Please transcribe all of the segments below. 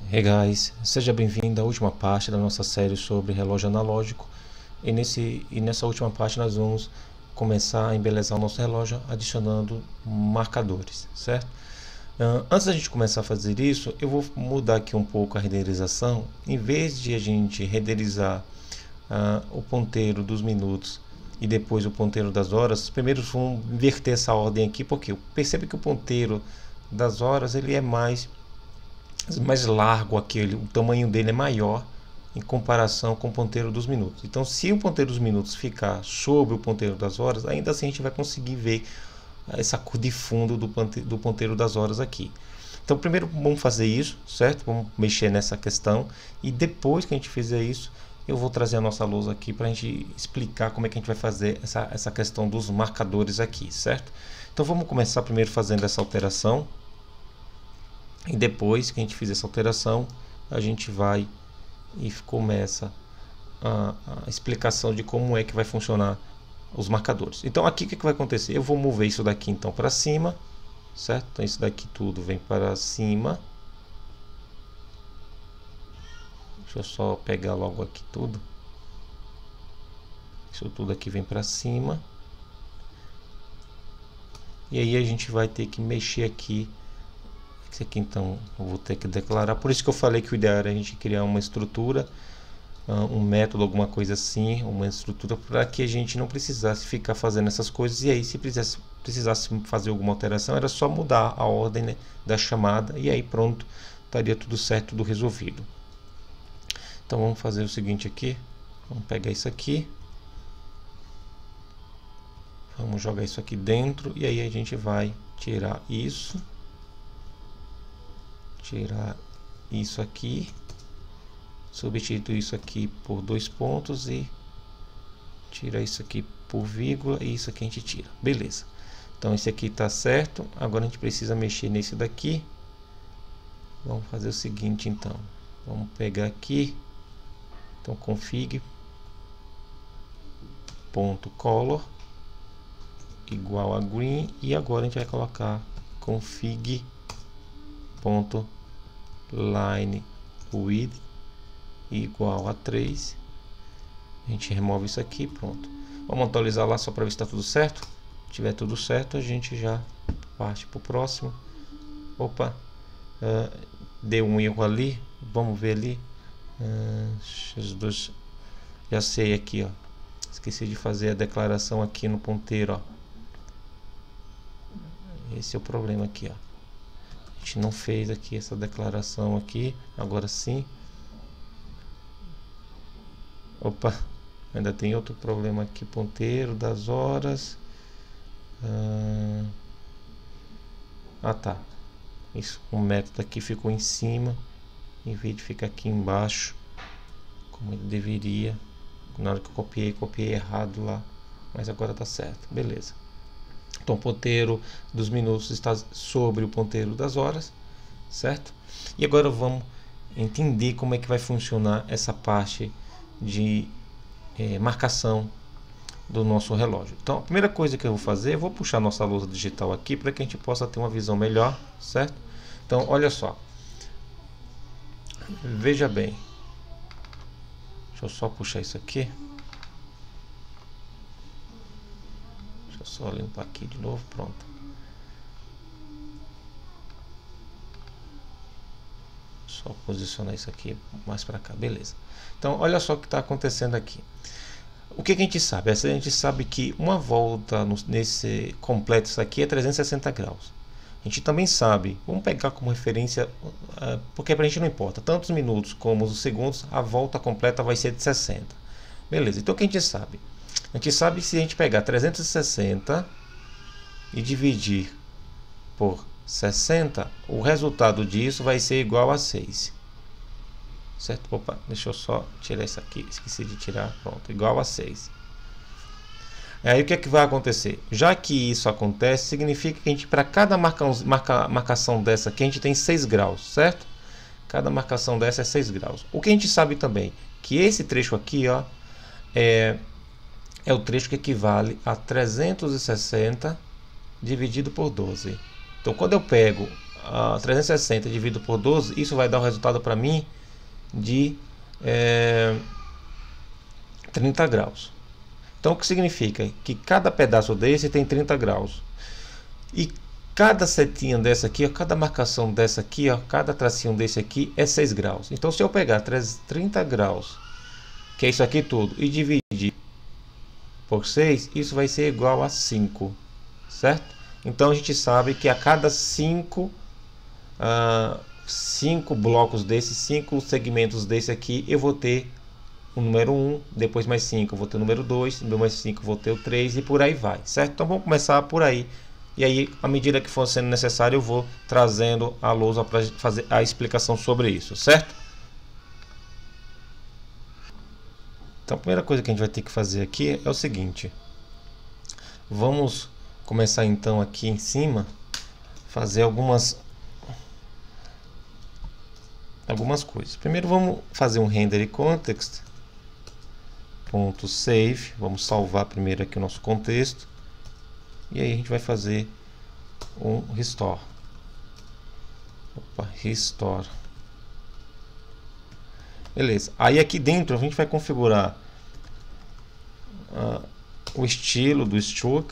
Hey guys, seja bem-vindo à última parte da nossa série sobre relógio analógico e nessa última parte nós vamos começar a embelezar o nosso relógio adicionando marcadores, certo? Antes da gente começar a fazer isso, eu vou mudar aqui um pouco a renderização. Em vez de a gente renderizar o ponteiro dos minutos e depois o ponteiro das horas, primeiro vamos inverter essa ordem aqui, porque eu percebo que o ponteiro das horas ele é mais largo, o tamanho dele é maior em comparação com o ponteiro dos minutos. Então, se o ponteiro dos minutos ficar sobre o ponteiro das horas, ainda assim a gente vai conseguir ver essa cor de fundo do ponteiro das horas aqui. Então, primeiro vamos fazer isso, certo? Vamos mexer nessa questão e depois que a gente fizer isso, eu vou trazer a nossa lousa aqui para a gente explicar como é que a gente vai fazer essa questão dos marcadores aqui, certo? Então, vamos começar primeiro fazendo essa alteração. E depois que a gente fizer essa alteração, a gente vai e começa a explicação de como é que vai funcionar os marcadores. Então aqui o que vai acontecer? Eu vou mover isso daqui então para cima, certo? Então isso daqui tudo vem para cima. Deixa eu só pegar logo aqui tudo. Isso tudo aqui vem para cima. E aí a gente vai ter que mexer aqui. Isso aqui então eu vou ter que declarar. Por isso que eu falei que o ideal era a gente criar uma estrutura, um método, alguma coisa assim, uma estrutura para que a gente não precisasse ficar fazendo essas coisas. E aí se precisasse fazer alguma alteração, era só mudar a ordem, né, da chamada e aí pronto, estaria tudo certo, tudo resolvido. Então vamos fazer o seguinte aqui, vamos pegar isso aqui, vamos jogar isso aqui dentro e aí a gente vai tirar isso. Tirar isso aqui, substituir isso aqui por 2 pontos e tirar isso aqui por vírgula e isso aqui a gente tira. Beleza. Então esse aqui está certo. Agora a gente precisa mexer nesse daqui. Vamos fazer o seguinte então. Vamos pegar aqui. Então config ponto color igual a green e agora a gente vai colocar config ponto line width igual a 3. A gente remove isso aqui, pronto. Vamos atualizar lá só para ver se está tudo certo. Se tiver tudo certo, a gente já parte para o próximo. Opa, deu um erro ali. Vamos ver ali. Já sei aqui, ó. Esqueci de fazer a declaração aqui no ponteiro, ó. Esse é o problema aqui, ó. A gente não fez aqui essa declaração aqui, agora sim. Opa, ainda tem outro problema aqui, ponteiro das horas. Tá. Isso, o método aqui ficou em cima, em vez de ficar aqui embaixo, como ele deveria. Na hora que eu copiei errado lá, mas agora tá certo, beleza. Então o ponteiro dos minutos está sobre o ponteiro das horas, certo? E agora vamos entender como é que vai funcionar essa parte de marcação do nosso relógio. Então a primeira coisa que eu vou fazer, eu vou puxar nossa lousa digital aqui para que a gente possa ter uma visão melhor, certo? Então olha só, veja bem, deixa eu só puxar isso aqui. Só limpar aqui de novo, pronto. Só posicionar isso aqui mais para cá, beleza. Então, olha só o que está acontecendo aqui. O que a gente sabe? A gente sabe que uma volta nesse completo, isso aqui é 360 graus. A gente também sabe, vamos pegar como referência, porque para a gente não importa, tantos minutos como os segundos, a volta completa vai ser de 60. Beleza, então o que a gente sabe? A gente sabe que se a gente pegar 360 e dividir por 60, o resultado disso vai ser igual a 6. Certo? Opa, deixa eu só tirar isso aqui. Esqueci de tirar. Pronto, igual a 6. Aí o que é que vai acontecer? Já que isso acontece, significa que a gente, para cada marcação dessa aqui, a gente tem 6 graus, certo? Cada marcação dessa é 6 graus. O que a gente sabe também, que esse trecho aqui, ó, é o trecho que equivale a 360 dividido por 12. Então, quando eu pego 360 dividido por 12, isso vai dar o resultado para mim de 30 graus. Então o que significa? Que cada pedaço desse tem 30 graus. E cada setinha dessa aqui, cada marcação dessa aqui, cada tracinho desse aqui é 6 graus. Então se eu pegar 30 graus, que é isso aqui tudo, e dividir por 6, isso vai ser igual a 5, certo? Então a gente sabe que a cada 5 blocos desses, 5 segmentos desse aqui, eu vou ter o número 1, depois mais 5 eu vou ter o número 2, depois mais 5 eu vou ter o 3 e por aí vai, certo? Então vamos começar por aí. E aí, à medida que for sendo necessário, eu vou trazendo a lousa para fazer a explicação sobre isso, certo? Então a primeira coisa que a gente vai ter que fazer aqui é o seguinte. Vamos começar então aqui em cima, fazer algumas coisas. Primeiro vamos fazer um render context .save, vamos salvar primeiro aqui o nosso contexto. E aí a gente vai fazer um restore. Restore. Beleza. Aí aqui dentro a gente vai configurar o estilo do stroke.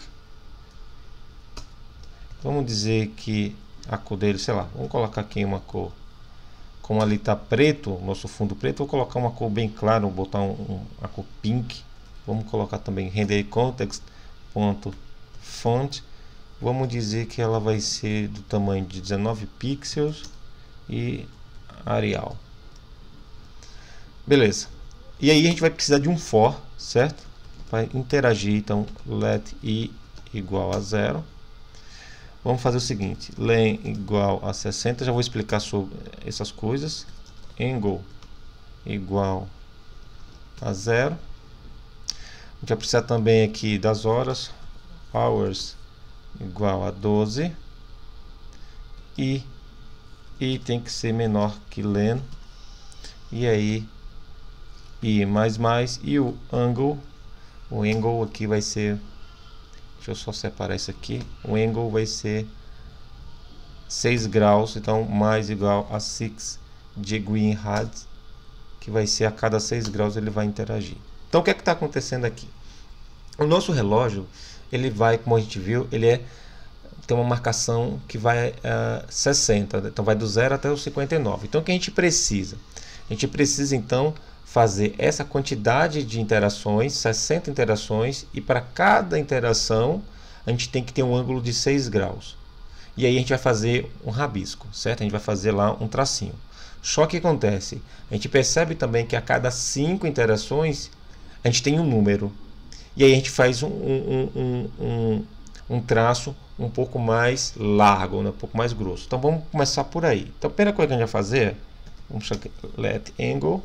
Vamos dizer que a cor dele, sei lá, vamos colocar aqui uma cor. Como ali está preto, nosso fundo preto, vou colocar uma cor bem clara, vou botar a cor pink. Vamos colocar também render context .font. Vamos dizer que ela vai ser do tamanho de 19 pixels e Arial. Beleza. E aí a gente vai precisar de um for, certo? Para interagir, então let i igual a 0. Vamos fazer o seguinte, len igual a 60, já vou explicar sobre essas coisas. Angle igual a 0. A gente vai precisar também aqui das horas, hours igual a 12. E tem que ser menor que len. E aí, e o angle aqui vai ser, deixa eu só separar isso aqui, o angle vai ser 6 graus, então mais igual a 6 degree rad, que vai ser a cada 6 graus ele vai interagir. Então o que é que está acontecendo aqui? O nosso relógio, ele vai, como a gente viu, tem uma marcação que vai 60, então vai do 0 até o 59. Então o que a gente precisa? A gente precisa então fazer essa quantidade de interações, 60 interações, e para cada interação a gente tem que ter um ângulo de 6 graus. E aí a gente vai fazer um rabisco, certo? A gente vai fazer lá um tracinho. Só que acontece, a gente percebe também que a cada 5 interações a gente tem um número. E aí a gente faz um traço um pouco mais largo, né? Um pouco mais grosso. Então vamos começar por aí. Então a primeira coisa que a gente vai fazer, vamos chamar let angle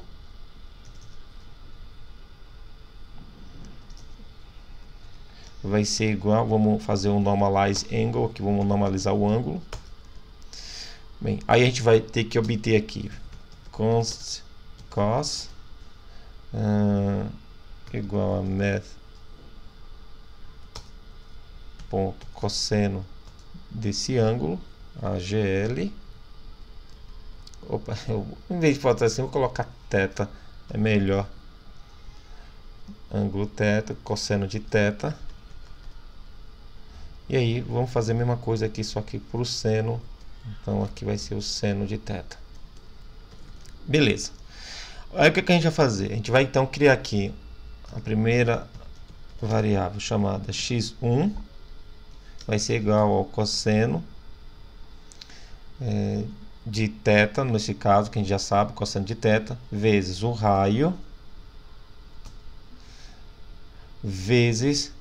vai ser igual, vamos fazer um normalize angle, que vamos normalizar o ângulo. Bem, aí a gente vai ter que obter aqui const cos igual a math ponto cosseno desse ângulo, AGL. Opa, em vez de botar assim, vou colocar θ, é melhor. Ângulo θ, cosseno de θ. E aí vamos fazer a mesma coisa aqui, só que para o seno. Então aqui vai ser o seno de θ. Beleza. Aí o que a gente vai fazer? A gente vai então criar aqui a primeira variável chamada x1. Vai ser igual ao cosseno de θ, nesse caso, que a gente já sabe, cosseno de θ, vezes o raio, vezes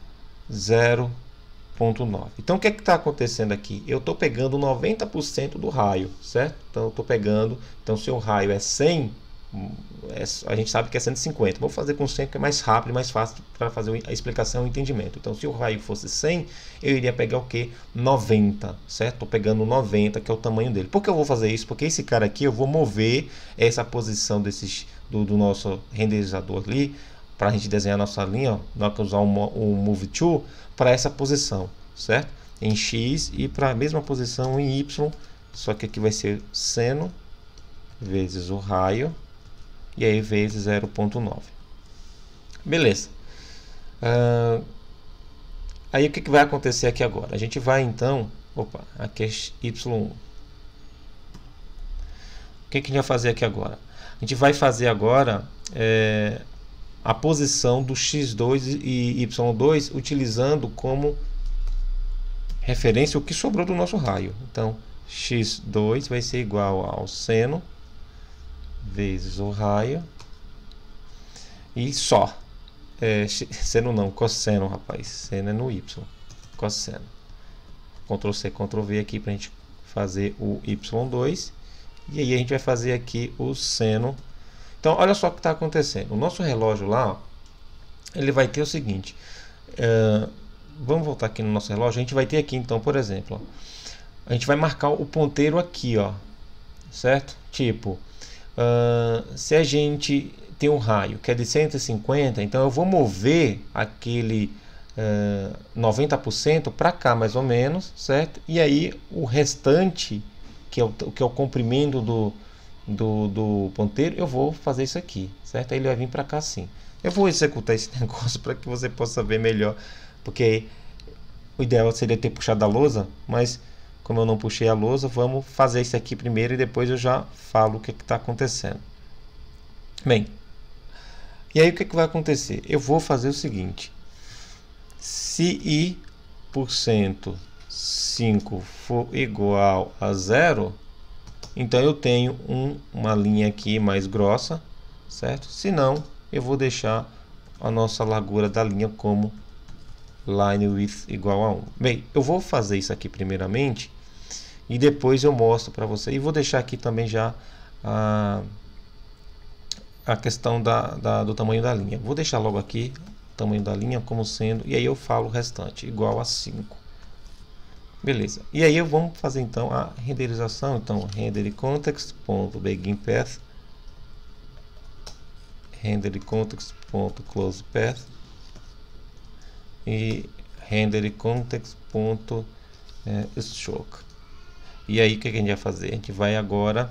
0,9. Então o que é que está acontecendo aqui? Eu estou pegando 90% do raio, certo? Então eu estou pegando, então se o raio é 100, a gente sabe que é 150. Vou fazer com 100 que é mais rápido e mais fácil para fazer a explicação e o entendimento. Então se o raio fosse 100, eu iria pegar o que? 90, certo? Estou pegando 90, que é o tamanho dele. Por que eu vou fazer isso? Porque esse cara aqui eu vou mover essa posição do nosso renderizador ali, para a gente desenhar nossa linha, nós vamos usar o Move To para essa posição, certo? Em X e para a mesma posição em Y, só que aqui vai ser seno vezes o raio, e aí vezes 0,9. Beleza. Aí o que vai acontecer aqui agora? A gente vai então, aqui é y1. O que a gente vai fazer aqui agora? A gente vai fazer agora a posição do x2 e y2 utilizando como referência o que sobrou do nosso raio. Então, x2 vai ser igual ao seno vezes o raio e só. Seno não, cosseno, rapaz. Seno é no y. Cosseno. Ctrl C, Ctrl V aqui para a gente fazer o y2. E aí a gente vai fazer aqui o seno. Então, olha só o que está acontecendo. O nosso relógio lá, ó, ele vai ter o seguinte. Vamos voltar aqui no nosso relógio. A gente vai ter aqui, então, por exemplo, ó, a gente vai marcar o ponteiro aqui, ó, certo? Tipo, se a gente tem um raio que é de 150, então eu vou mover aquele 90% para cá, mais ou menos, certo? E aí o restante, que é o comprimento do ponteiro, eu vou fazer isso aqui, certo? Aí ele vai vir para cá assim. Eu vou executar esse negócio para que você possa ver melhor, porque o ideal seria ter puxado a lousa, mas como eu não puxei a lousa, vamos fazer isso aqui primeiro e depois eu já falo o que está acontecendo. Bem, e aí o que vai acontecer? Eu vou fazer o seguinte: se i por 105 for igual a 0, então eu tenho uma linha aqui mais grossa, certo? Se não, eu vou deixar a nossa largura da linha como line width igual a 1. Bem, eu vou fazer isso aqui primeiramente e depois eu mostro para você. E vou deixar aqui também já a questão do tamanho da linha. Vou deixar logo aqui o tamanho da linha como sendo, e aí eu falo o restante, igual a 5. Beleza. E aí vamos fazer então a renderização. Então, render context.beginPath, render context.closePath e render context.stroke. E aí o que a gente vai fazer? A gente vai agora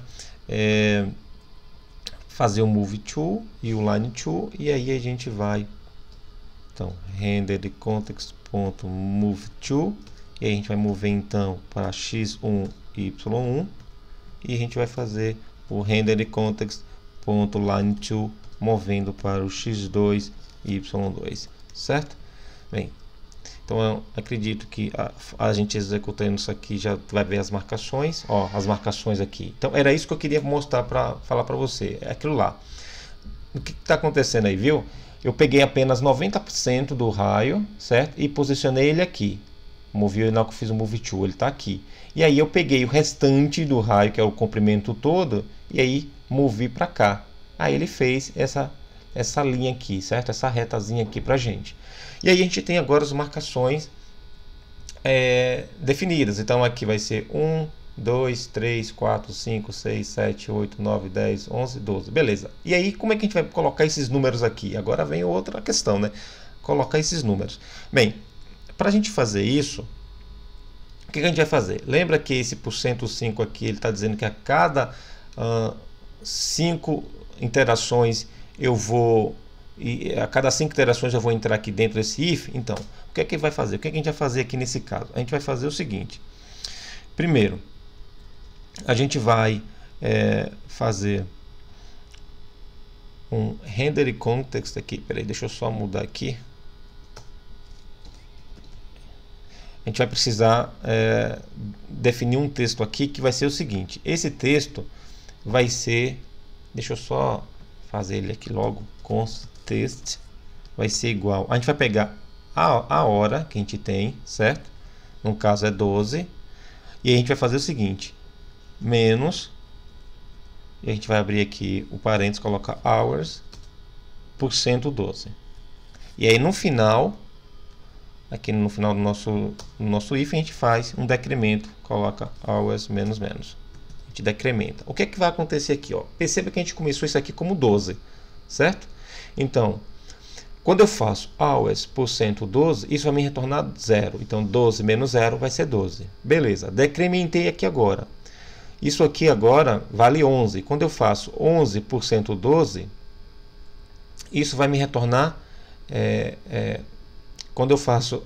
fazer o Move To e o Line To, e aí a gente vai, então, render context.move to, e aí a gente vai mover então para x1 e y1, e a gente vai fazer o render context.line to movendo para o x2 e y2, certo? Bem, então eu acredito que a gente executando isso aqui já vai ver as marcações, ó, as marcações aqui. Então era isso que eu queria mostrar para falar para você, é aquilo lá. O que está acontecendo aí, viu? Eu peguei apenas 90% do raio, certo? E posicionei ele aqui. Movi na hora que eu fiz o Move To, ele está aqui. E aí eu peguei o restante do raio, que é o comprimento todo, e aí movi para cá. Aí ele fez essa linha aqui, certo? Essa retazinha aqui pra gente. E aí a gente tem agora as marcações definidas. Então aqui vai ser 1, 2, 3, 4, 5, 6, 7, 8, 9, 10, 11, 12. Beleza. E aí como é que a gente vai colocar esses números aqui? Agora vem outra questão, né? Colocar esses números. Bem, para a gente fazer isso, o que a gente vai fazer? Lembra que esse %5 aqui, ele está dizendo que a cada 5 interações eu vou... E a cada 5 interações eu vou entrar aqui dentro desse if. Então, o que é que vai fazer? O que é que a gente vai fazer aqui nesse caso? A gente vai fazer o seguinte. Primeiro, a gente vai fazer um render context aqui. Peraí, deixa eu só mudar aqui. A gente vai precisar definir um texto aqui que vai ser o seguinte. Esse texto vai ser... Deixa eu só fazer ele aqui logo. Const text vai ser igual, a gente vai pegar a hora que a gente tem, certo? No caso é 12, e a gente vai fazer o seguinte, menos, e a gente vai abrir aqui o parênteses, colocar hours por 112. E aí no final, aqui no final do nosso if, a gente faz um decremento, coloca hours menos menos. A gente decrementa. O que é que vai acontecer aqui, ó? Perceba que a gente começou isso aqui como 12, certo? Então, quando eu faço hours por 112, isso vai me retornar 0. Então, 12 menos 0 vai ser 12. Beleza, decrementei aqui agora. Isso aqui agora vale 11. Quando eu faço 11% 12, isso vai me retornar, quando eu faço,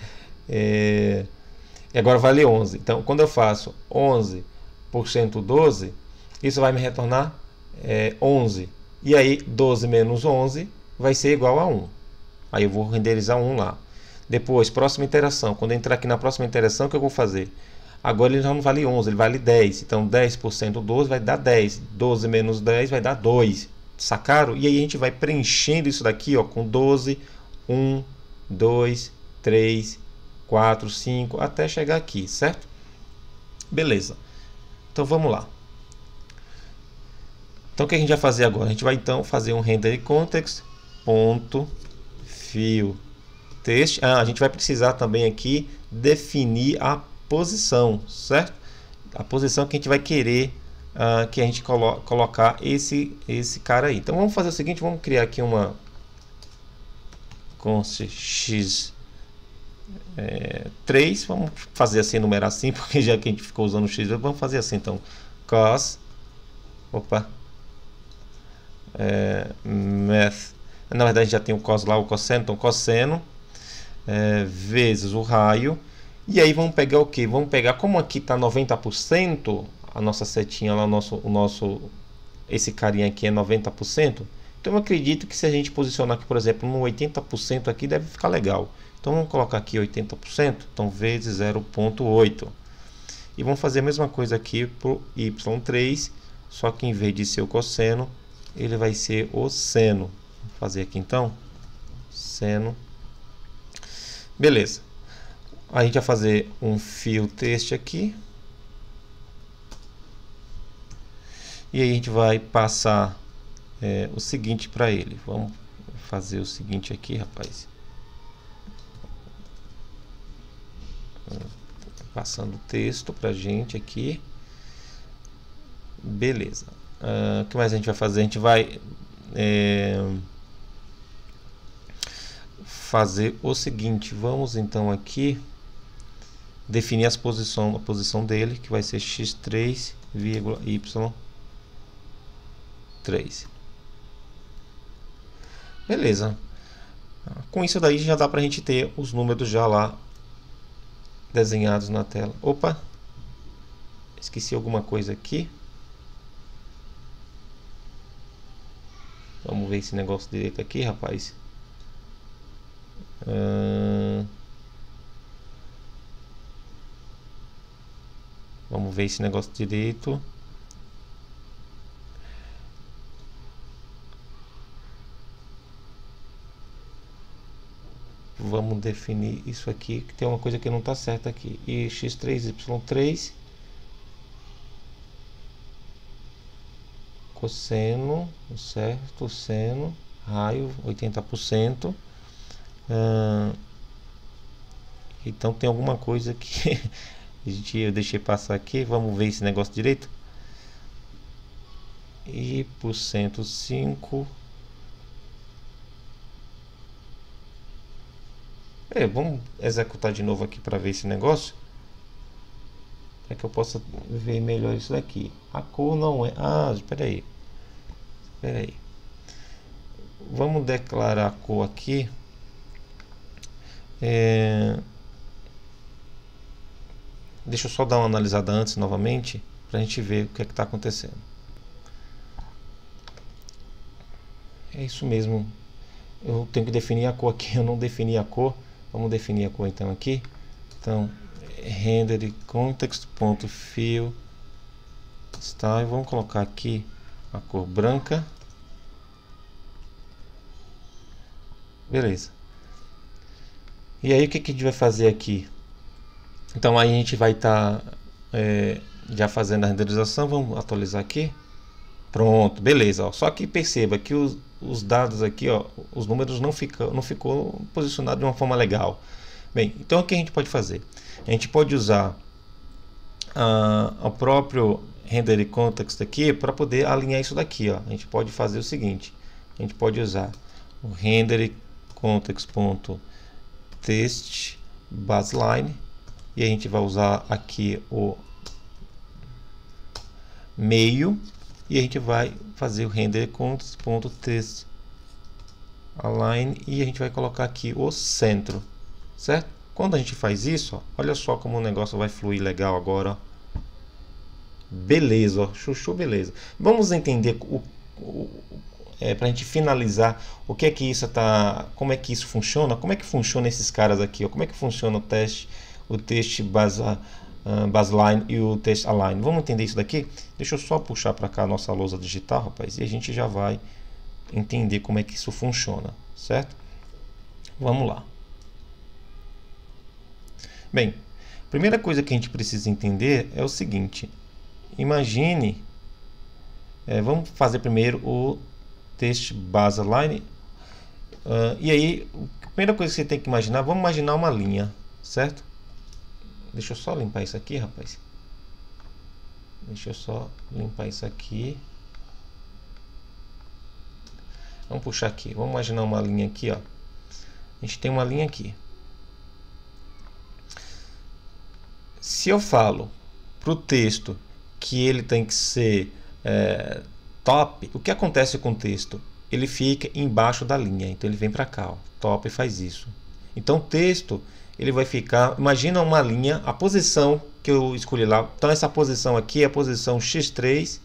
agora vale 11. Então, quando eu faço 11% 12, isso vai me retornar 11. E aí, 12 menos 11 vai ser igual a 1. Aí eu vou renderizar 1 lá. Depois, próxima interação. Quando eu entrar aqui na próxima interação, o que eu vou fazer? Agora ele já não vale 11, ele vale 10. Então 10% 12 vai dar 10. 12 menos 10 vai dar 2. Sacaram? E aí a gente vai preenchendo isso daqui, ó, com 12, 1, 2, 3, 4, 5, até chegar aqui, certo? Beleza. Então vamos lá. Então o que a gente vai fazer agora? A gente vai então fazer um render context ponto fill text. A gente vai precisar também aqui definir a posição, certo? A posição que a gente vai querer que a gente colocar esse cara aí. Então vamos fazer o seguinte, vamos criar aqui uma const x 3, vamos fazer assim, numerar assim, porque já que a gente ficou usando o x, vamos fazer assim então, cos, math, na verdade já tem o cos lá, o cosseno, então cosseno vezes o raio. E aí vamos pegar o que? Vamos pegar, como aqui está 90%, a nossa setinha lá, esse carinha aqui é 90%. Então eu acredito que se a gente posicionar aqui, por exemplo, no 80% aqui, deve ficar legal. Então vamos colocar aqui 80%, então vezes 0,8. E vamos fazer a mesma coisa aqui para o y3, só que em vez de ser o cosseno, ele vai ser o seno. Vou fazer aqui então, seno. Beleza. A gente vai fazer um fill text aqui. E aí a gente vai passar o seguinte para ele. Vamos fazer o seguinte aqui, rapaz. Passando o texto para a gente aqui. Beleza. O que mais a gente vai fazer? A gente vai fazer o seguinte. Vamos então aqui definir a posição dele, que vai ser x3, y3. Beleza. Com isso daí já dá pra gente ter os números já lá desenhados na tela. Opa! Esqueci alguma coisa aqui. Vamos ver esse negócio direito aqui, rapaz. Vamos ver esse negócio direito. Vamos definir isso aqui, que tem uma coisa que não está certa aqui. E x3, y3, cosseno, certo? Seno, raio, 80%. Então tem alguma coisa que eu deixei passar aqui. Vamos ver esse negócio direito. E por 105. Vamos executar de novo aqui para ver esse negócio. É que eu possa ver melhor isso daqui. A cor não é... espera aí. Vamos declarar a cor aqui. Deixa eu só dar uma analisada antes novamente, para a gente ver o que é que está acontecendo. É isso mesmo. Eu tenho que definir a cor aqui, eu não defini a cor. Vamos definir a cor então aqui. Então, render context.fill style. Vamos colocar aqui a cor branca. Beleza. E aí o que a gente vai fazer aqui? Então aí a gente vai estar já fazendo a renderização. Vamos atualizar aqui. Pronto, beleza. Ó. Só que perceba que os dados aqui, ó, os números não ficou posicionado de uma forma legal. Bem, então o que a gente pode fazer? A gente pode usar o próprio render context aqui para poder alinhar isso daqui. Ó. A gente pode fazer o seguinte: a gente pode usar o render context.text baseline, e a gente vai usar aqui meio, e a gente vai fazer o render com ponto text align, e a gente vai colocar aqui o centro, certo? Quando a gente faz isso, ó, olha só como o negócio vai fluir legal agora, ó. Beleza, ó, chuchu, beleza. Vamos entender para a gente finalizar o que é que isso tá, como é que isso funciona, como é que funciona esses caras aqui, ó, como é que funciona o text baseline e o text align. Vamos entender isso daqui? Deixa eu só puxar para cá a nossa lousa digital, rapaz, e a gente já vai entender como é que isso funciona, certo? Vamos lá. Bem, a primeira coisa que a gente precisa entender é o seguinte. Imagine, vamos fazer primeiro o text baseline, e aí a primeira coisa que você tem que imaginar, vamos imaginar uma linha, certo? Deixa eu só limpar isso aqui, rapaz. Deixa eu só limpar isso aqui. Vamos puxar aqui, vamos imaginar uma linha aqui, ó. A gente tem uma linha aqui. Se eu falo para o texto que ele tem que ser top, o que acontece com o texto? Ele fica embaixo da linha, então ele vem para cá, ó, top faz isso. Então o texto, ele vai ficar, imagina uma linha, a posição que eu escolhi lá, então essa posição aqui é a posição x3,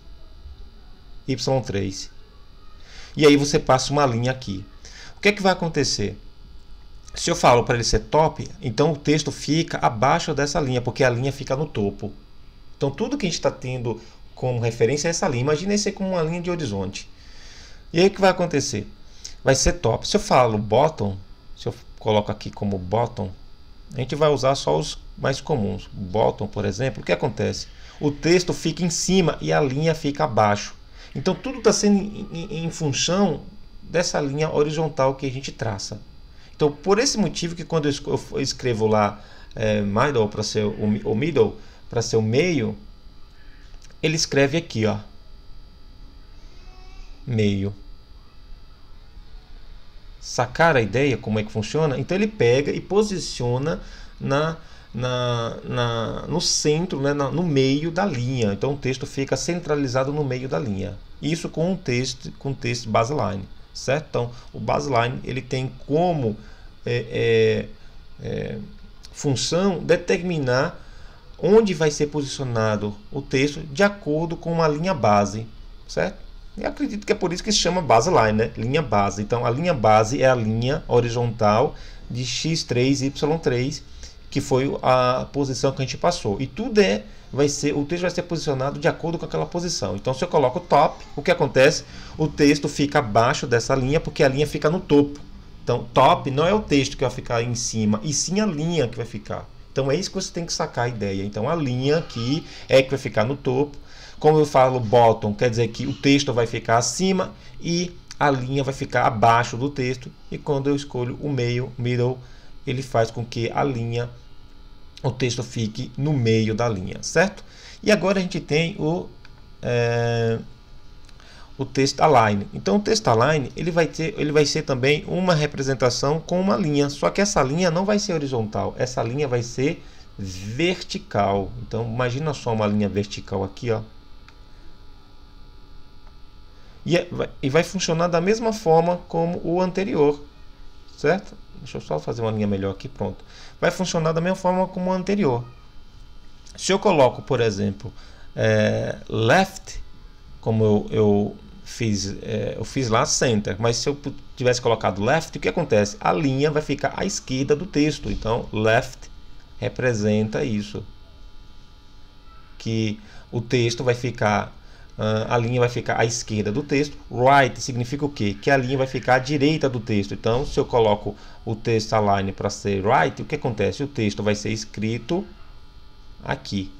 y3. E aí você passa uma linha aqui. O que é que vai acontecer? Se eu falo para ele ser top, então o texto fica abaixo dessa linha, porque a linha fica no topo. Então tudo que a gente está tendo como referência é essa linha. Imagina isso como uma linha de horizonte. E aí o que vai acontecer? Vai ser top. Se eu falo bottom, se eu coloco aqui como bottom, a gente vai usar só os mais comuns. Bottom, por exemplo, o que acontece? O texto fica em cima e a linha fica abaixo. Então tudo está sendo em função dessa linha horizontal que a gente traça. Então por esse motivo que quando eu escrevo lá middle para ser o middle, para ser o meio, ele escreve aqui, ó, meio. Sacar a ideia como é que funciona? Então ele pega e posiciona no centro, né, no meio da linha. Então o texto fica centralizado no meio da linha. Isso com o text baseline, certo? Então o baseline ele tem como função determinar onde vai ser posicionado o texto de acordo com uma linha base, certo? Eu acredito que é por isso que se chama baseline, né? Linha base. Então a linha base é a linha horizontal de x3, y3, que foi a posição que a gente passou. E tudo o texto vai ser posicionado de acordo com aquela posição. Então se eu coloco top, o que acontece? O texto fica abaixo dessa linha, porque a linha fica no topo. Então top não é o texto que vai ficar em cima, e sim a linha que vai ficar. Então é isso que você tem que sacar a ideia. Então a linha aqui é que vai ficar no topo. Como eu falo bottom, quer dizer que o texto vai ficar acima e a linha vai ficar abaixo do texto. E quando eu escolho o meio, middle, ele faz com que o texto fique no meio da linha, certo? E agora a gente tem o text align. Então o text align ele vai ser também uma representação com uma linha, só que essa linha não vai ser horizontal, essa linha vai ser vertical. Então imagina só uma linha vertical aqui, ó. E vai funcionar da mesma forma como o anterior, certo? Deixa eu só fazer uma linha melhor aqui, pronto. Vai funcionar da mesma forma como o anterior. Se eu coloco, por exemplo, left, como eu fiz lá center, mas se eu tivesse colocado left, o que acontece? A linha vai ficar à esquerda do texto. Então left representa isso, que o texto vai ficar, a linha vai ficar à esquerda do texto. Right significa o quê? Que a linha vai ficar à direita do texto. Então se eu coloco o text align para ser right, o que acontece? O texto vai ser escrito aqui,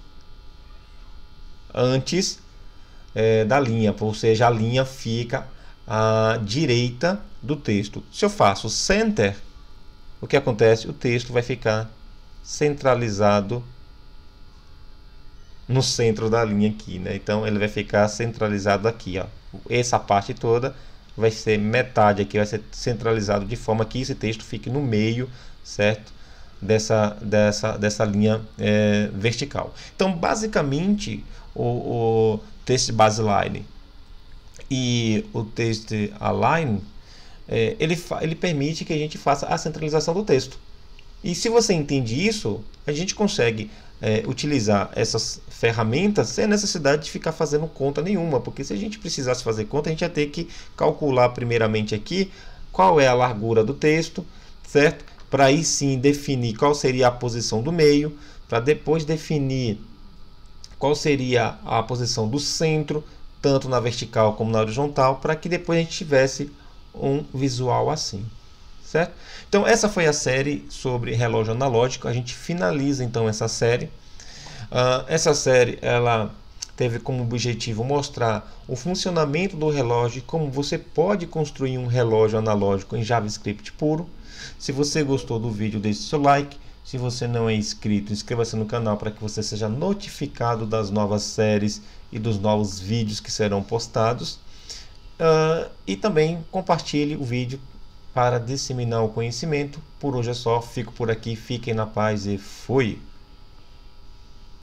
antes da linha, ou seja, a linha fica à direita do texto. Se eu faço center, o que acontece? O texto vai ficar centralizado no centro da linha aqui, né? Então ele vai ficar centralizado aqui, ó. Essa parte toda vai ser metade aqui, vai ser centralizado de forma que esse texto fique no meio, certo? Dessa linha vertical. Então basicamente o Test Baseline e o Test Align, ele permite que a gente faça a centralização do texto. E se você entende isso, a gente consegue utilizar essas ferramentas sem a necessidade de ficar fazendo conta nenhuma, porque se a gente precisasse fazer conta, a gente ia ter que calcular primeiramente aqui qual é a largura do texto, certo? Para aí sim definir qual seria a posição do meio, para depois definir qual seria a posição do centro, tanto na vertical como na horizontal, para que depois a gente tivesse um visual assim, certo? Então essa foi a série sobre relógio analógico. A gente finaliza então essa série. Essa série ela teve como objetivo mostrar o funcionamento do relógio e como você pode construir um relógio analógico em JavaScript puro. Se você gostou do vídeo, deixe seu like. Se você não é inscrito, inscreva-se no canal para que você seja notificado das novas séries e dos novos vídeos que serão postados. E também compartilhe o vídeo para disseminar o conhecimento. Por hoje é só, fico por aqui, fiquem na paz e fui!